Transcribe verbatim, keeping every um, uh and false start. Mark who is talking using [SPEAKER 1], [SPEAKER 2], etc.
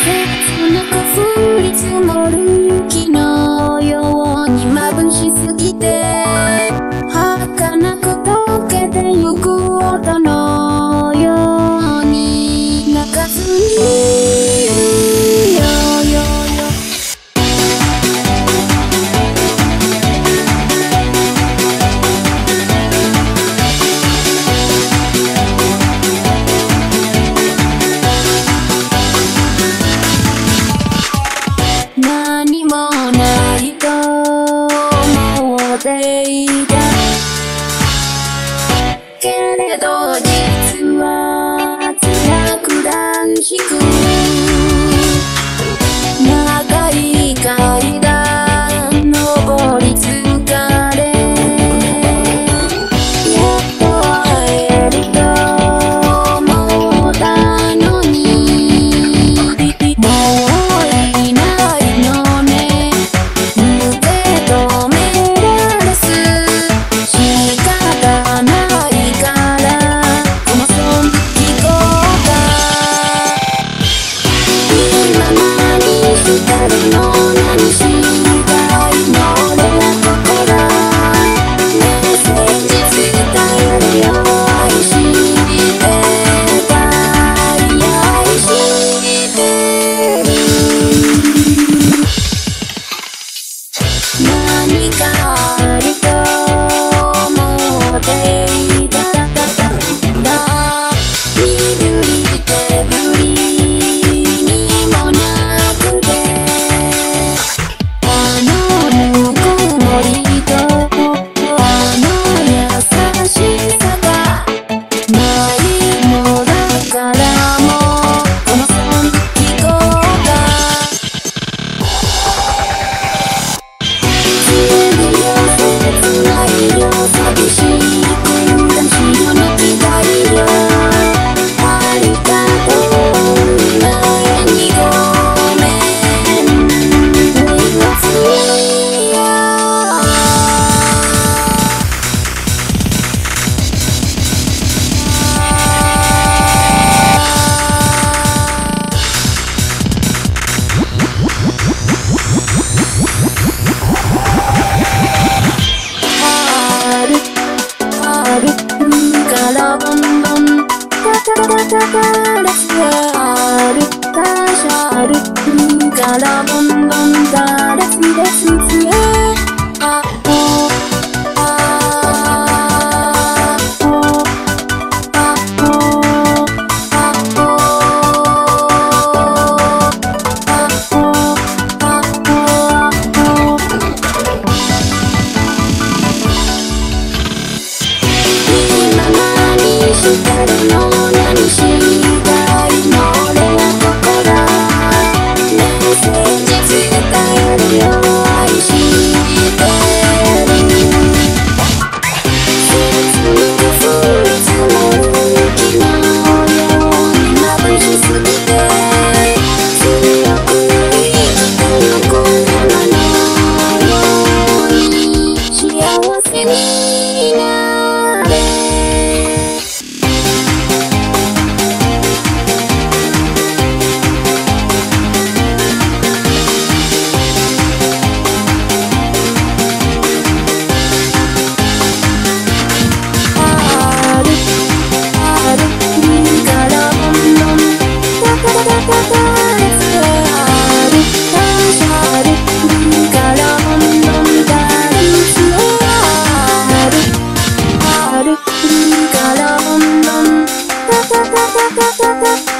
[SPEAKER 1] 切なく降り積もる木のように眩しすぎて儚く溶けてゆく音のように泣かずにいるよよよ何もないと思っていたけれど実は辛くらしく長い階段登り疲れやっと会えると思ったのにもういないのね受け止められず仕方ないからこの損聞こうか今何したるの何したいの俺はここだメッセージ伝えるよ愛してたい愛してる何かあると思っていた身振り手振りにもなくてあのぬくもりとあの優しさがないのだからもうこの損聞こうか切ないよ寂しく感じの泣きたいよありがとう前にごめん恋が強いよ春春からどんどんタタタタタレスあるタシャルからどんどんタレスレスへあおあおあおあお今何したるの何したいの俺はここだメッセージ伝えるよ愛してる切なく降り積もる木のように眩しすぎて強く生きてゆく山のように幸せになれあるあるからどんどんタタタタタレスあるタシャルからどんどんタレスあるあるからどんどんタタタタタタタ